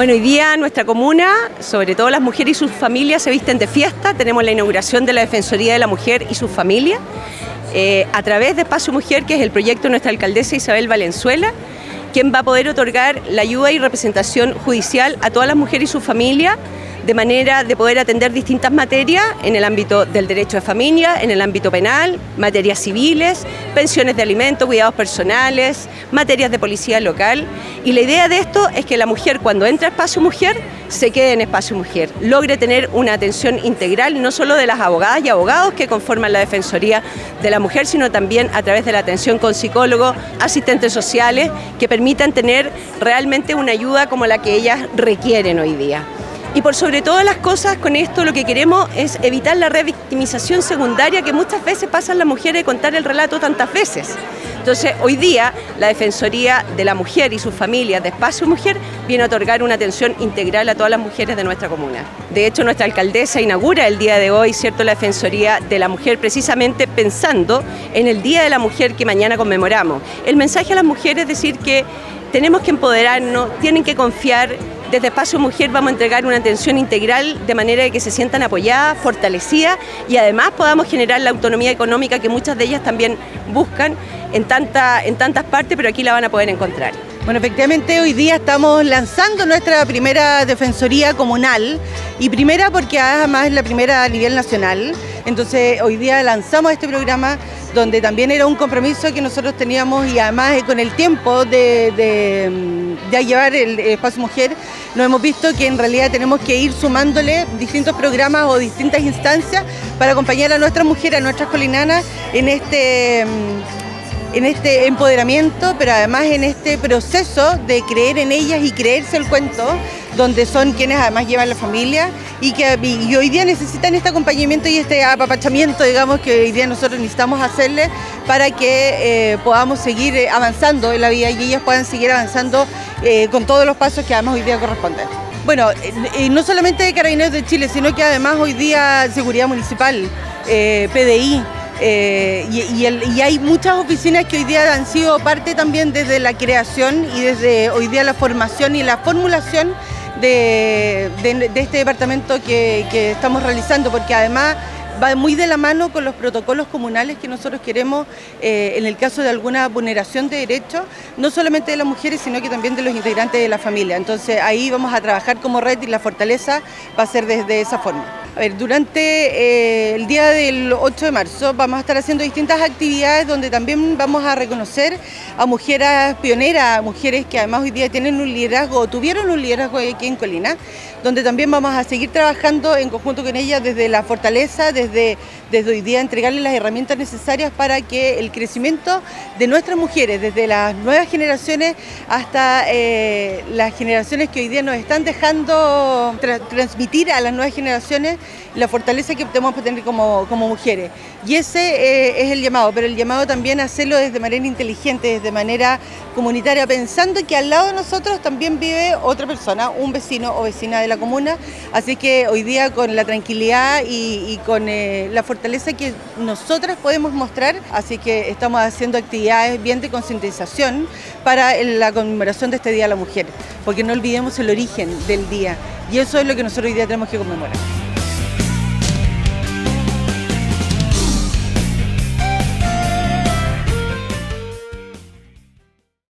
Bueno, hoy día nuestra comuna, sobre todo las mujeres y sus familias, se visten de fiesta. Tenemos la inauguración de la Defensoría de la Mujer y sus familias a través de Espacio Mujer, que es el proyecto de nuestra alcaldesa Isabel Valenzuela, quien va a poder otorgar la ayuda y representación judicial a todas las mujeres y sus familias, de manera de poder atender distintas materias en el ámbito del derecho de familia, en el ámbito penal, materias civiles, pensiones de alimentos, cuidados personales, materias de policía local. Y la idea de esto es que la mujer, cuando entra a Espacio Mujer, se quede en Espacio Mujer, logre tener una atención integral, no solo de las abogadas y abogados que conforman la Defensoría de la Mujer, sino también a través de la atención con psicólogos, asistentes sociales, que permitan tener realmente una ayuda como la que ellas requieren hoy día. Y por sobre todas las cosas, con esto lo que queremos es evitar la revictimización secundaria que muchas veces pasan las mujeres de contar el relato tantas veces. Entonces, hoy día, la Defensoría de la Mujer y sus familias de Espacio Mujer viene a otorgar una atención integral a todas las mujeres de nuestra comuna. De hecho, nuestra alcaldesa inaugura el día de hoy, ¿cierto?, la Defensoría de la Mujer, precisamente pensando en el Día de la Mujer que mañana conmemoramos. El mensaje a las mujeres es decir que tenemos que empoderarnos, tienen que confiar. Desde Espacio Mujer vamos a entregar una atención integral de manera de que se sientan apoyadas, fortalecidas y además podamos generar la autonomía económica que muchas de ellas también buscan en tantas partes, pero aquí la van a poder encontrar. Bueno, efectivamente hoy día estamos lanzando nuestra primera defensoría comunal y primera porque además es la primera a nivel nacional. Entonces hoy día lanzamos este programa donde también era un compromiso que nosotros teníamos y además con el tiempo de llevar el Espacio Mujer nos hemos visto que en realidad tenemos que ir sumándole distintos programas o distintas instancias para acompañar a nuestras mujeres, a nuestras colinanas en este empoderamiento, pero además en este proceso de creer en ellas y creerse el cuento, donde son quienes además llevan la familia y hoy día necesitan este acompañamiento y este apapachamiento, digamos, que hoy día nosotros necesitamos hacerles para que podamos seguir avanzando en la vida y ellas puedan seguir avanzando con todos los pasos que además hoy día corresponden. Bueno, no solamente de Carabineros de Chile, sino que además hoy día Seguridad Municipal, PDI, y hay muchas oficinas que hoy día han sido parte también desde la creación y desde hoy día la formación y la formulación de este departamento que estamos realizando, porque además va muy de la mano con los protocolos comunales que nosotros queremos en el caso de alguna vulneración de derechos, no solamente de las mujeres, sino que también de los integrantes de la familia. Entonces ahí vamos a trabajar como red y la fortaleza va a ser desde esa forma. A ver, durante el día del 8 de marzo vamos a estar haciendo distintas actividades donde también vamos a reconocer a mujeres pioneras, mujeres que además hoy día tienen un liderazgo o tuvieron un liderazgo aquí en Colina, donde también vamos a seguir trabajando en conjunto con ellas desde la fortaleza, desde hoy día entregarles las herramientas necesarias para que el crecimiento de nuestras mujeres, desde las nuevas generaciones hasta las generaciones que hoy día nos están dejando transmitir a las nuevas generaciones la fortaleza que tenemos para tener como mujeres. Y ese es el llamado, pero el llamado también a hacerlo desde manera inteligente, desde manera comunitaria, pensando que al lado de nosotros también vive otra persona, un vecino o vecina de la comuna, así que hoy día con la tranquilidad y con la fortaleza que nosotras podemos mostrar, así que estamos haciendo actividades bien de concientización para la conmemoración de este Día de la Mujer, porque no olvidemos el origen del día y eso es lo que nosotros hoy día tenemos que conmemorar.